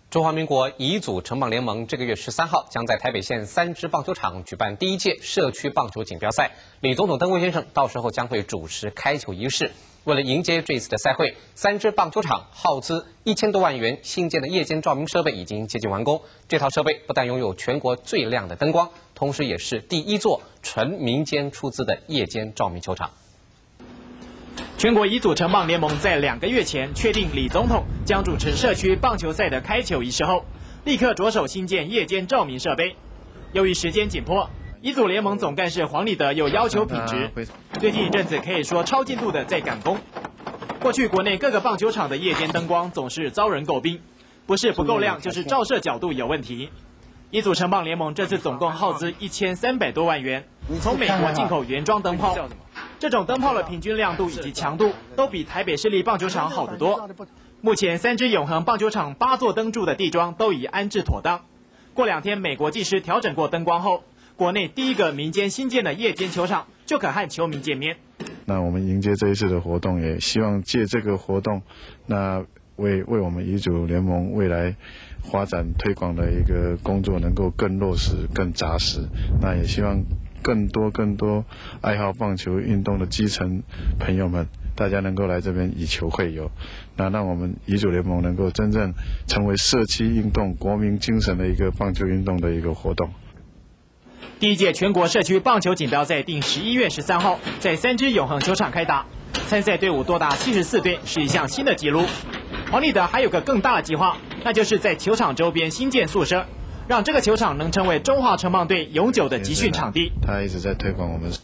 中华民国乙组城棒联盟这个月13号将在台北县3支棒球场举办第1届社区棒球锦标赛。李总统登辉先生到时候将会主持开球仪式。为了迎接这次的赛会，3支棒球场耗资1000多万元新建的夜间照明设备已经接近完工。这套设备不但拥有全国最亮的灯光，同时也是第1座纯民间出资的夜间照明球场。 全国乙组城棒联盟在2个月前确定李总统将主持社区棒球赛的开球仪式后，立刻着手新建夜间照明设备。由于时间紧迫，乙组联盟总干事黄立德又要求品质，最近一阵子可以说超进度的在赶工。过去国内各个棒球场的夜间灯光总是遭人诟病，不是不够亮，就是照射角度有问题。乙组城棒联盟这次总共耗资1300多万元，从美国进口原装灯泡。 这种灯泡的平均亮度以及强度都比台北市立棒球场好得多。目前3支永恒棒球场8座灯柱的地桩都已安置妥当。过2天美国技师调整过灯光后，国内第1个民间新建的夜间球场就可和球迷见面。 那我们迎接这一次的活动，也希望借这个活动，那为我们乙组联盟未来发展推广的一个工作能够更落实、更扎实。那也希望。 更多爱好棒球运动的基层朋友们，大家能够来这边以球会友，那让我们乙组联盟能够真正成为社区运动、国民精神的一个棒球运动的一个活动。 第1届全国社区棒球锦标赛定11月13号在3支永恒球场开打，参赛队伍多达74队，是一项新的纪录。黄立德还有个更大的计划，那就是在球场周边新建宿舍。 让这个球场能成为中华城棒队永久的集训场地。 他一直在推广我们。